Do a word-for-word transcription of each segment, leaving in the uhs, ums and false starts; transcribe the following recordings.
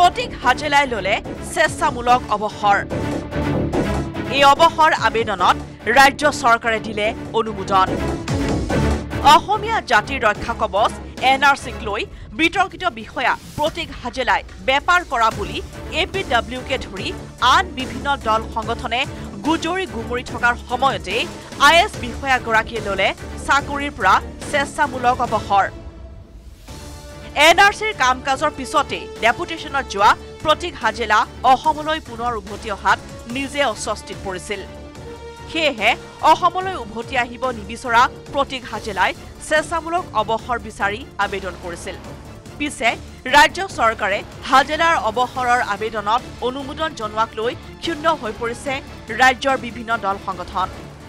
Prateek Hajelai lole স্বেচ্ছামূলক অৱসৰ এই অৱসৰ আবেদনত ৰাজ্য চৰকাৰে দিলে অনুমোদন অসমীয়া জাতিৰ ৰক্ষা কবচ N R C লৈ বিতৰ্কিত বিষয়া Prateek Hajelai বেপাৰ কৰা বুলি A P W কে ধৰি আন বিভিন্ন দল সংগঠনে গুজৰি গুমৰি থকাৰ সময়তে I S বিষয়াগৰাকীয়ে ললে চাকৰিৰ পৰা স্বেচ্ছামূলক অৱসৰ N R Cৰ কামকাজৰ পিছতে ডেপুটেশ্যনত যোৱা Prateek Hajela অসমলৈ পুনৰ উভতি অহাত নিজে অস্বস্তিত পৰিছিল সেয়েহে অসমলৈ উভতি আহিব নিবিচৰা Prateek Hajelai স্বেচ্ছামূলক অৱসৰ বিচাৰি আবেদন কৰিছিল পিছে ৰাজ্য চৰকাৰে হাজেলাৰ অৱসৰৰ আবেদনত অনুমোদন জনোৱাক লৈ ক্ষুণ্ণ হৈ পৰিছে ৰাজ্যৰ বিভিন্ন দল সংগঠন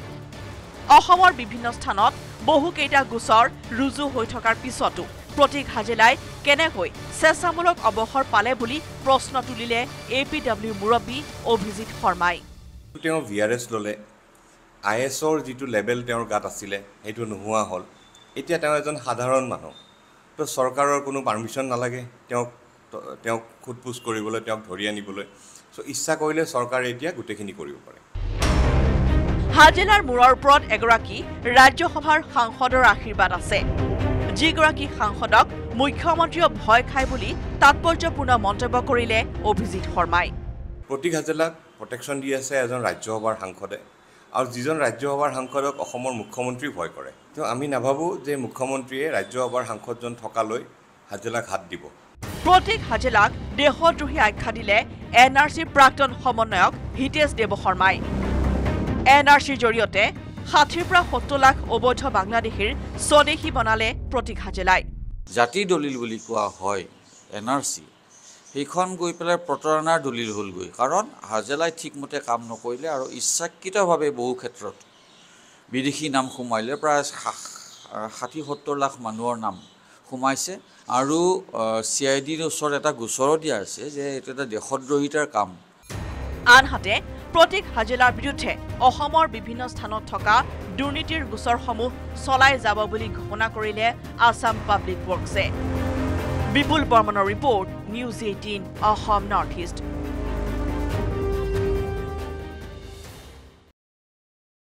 অসমৰ বিভিন্ন স্থানত বহু কেইটা গোচৰ ৰুজু হৈ থকাৰ পিছতো Prateek Hajelai কেনেকৈ স্বেচ্ছামূলক অৱসৰ পালে বুলি প্ৰশ্ন তুলিলে A P W মুৰব্বী অভিজিত শৰ্মাই তেওঁ V R S ললে I S ৰ যিটো লেভেল তেওঁৰ গাত আছিল সেইটো নোহোৱা হল এতিয়া তেওঁ এজন সাধাৰণ মানুহ তো চৰকাৰৰ কোনো পাৰমিশন নালাগে তেওঁ তেওঁ খুদপুছ কৰিবলৈ তেওঁক ধৰি আনিবলৈ সো ইচ্ছা কৰিলে চৰকাৰে এতিয়া গুটেখিনি কৰিব পাৰে হাজেলাৰ মূৰৰ ওপৰত এগৰাকী ৰাজ্যসভাৰ সাংসদৰ আশীৰ্বাদ আছে যিগৰাকী সাংসদক মুখ্যমন্ত্ৰীয়ে ভয় খায় বুলি তাৎপৰ্যপূৰ্ণ মন্তব্য কৰিলে অভিজিত শৰ্মাই Prateek Hajela প্ৰটেকশন দি আছে এজন ৰাজ্যসভাৰ সাংসদে আৰু যিজন ৰাজ্যসভাৰ সাংসদক অসমৰ মুখ্যমন্ত্ৰী ভয় কৰে তো আমি নাভাবো যে মুখ্যমন্ত্ৰীয়ে ৰাজ্যসভাৰ সাংসদজন থকালৈ হাজেলাক হাত দিব Prateek Hajelak দেশদ্ৰোহী আখ্যা দিলে N R Cৰ প্ৰাক্তন সমন্বয়ক হিতেশ দেৱ শৰ্মাই N R Cৰ জৰিয়তে ষাঠিৰ পৰা সত্তৰ লাখ অবৈধ বাংলাদেশীৰ স্বদেশী বনালে Prateek Hajelai জাতি দলিল বুলি কোৱা হয় N R C সেইখন গৈ পেলাই প্ৰতাৰণাৰ দলিল হ'ল গৈ কাৰণ হাজেলাই ঠিকমতে কাম নকৰিলে আৰু ইচ্ছাকৃতভাৱে বহু ক্ষেত্ৰত বিদেশী নাম সোমাইলে প্ৰায় ষাঠি সত্তৰ লাখ মানুহৰ নাম সোমাইছে আৰু C I D ৰ ওচৰত এটা গোচৰ দিয়া আছে যে এটা এটা দেশদ্ৰোহিতাৰ কাম আনহাতে Prateek Hajelar বিৰুদ্ধে অসমৰ বিভিন্ন স্থানত থকা দুৰ্নীতিৰ গোচৰসমূহ চলাই যাব বুলি ঘোষণা কৰিলে Assam Public Works বিপুল বৰ্মনৰ report News eighteen Assam Northeast